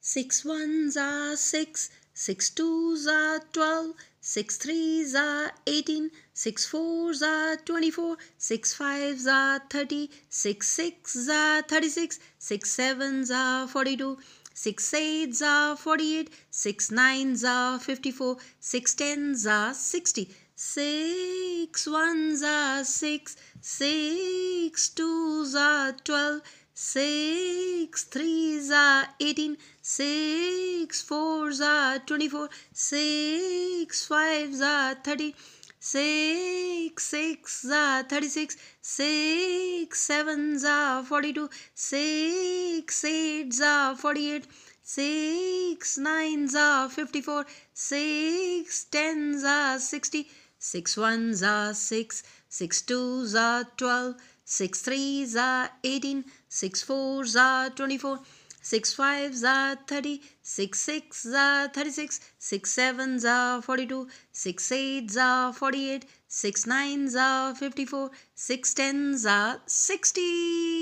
6 ones are 6, 6 twos are 12, 6 threes are 18, 6 fours are 24, 6 fives are 30, 6 sixes are 36, 6 sevens are 42, 6 eights are 48, 6 nines are 54, 6 tens are 60, 6 ones are 6, 6 twos are 12, 6 threes are 18, 6 fours are 24, 6 fives are 30, 6 sixes are 36, 6 sevens are 42, 6 eights are 48, 6 nines are 54, 6 tens are 60, 6 ones are 6, 6 twos are 12, 6 threes are 18, 6 fours are 24, 6 fives are 30, 6 sixes are 36, 6 sevens are 42, 6 eights are 48, 6 nines are 54, 6 tens are 60.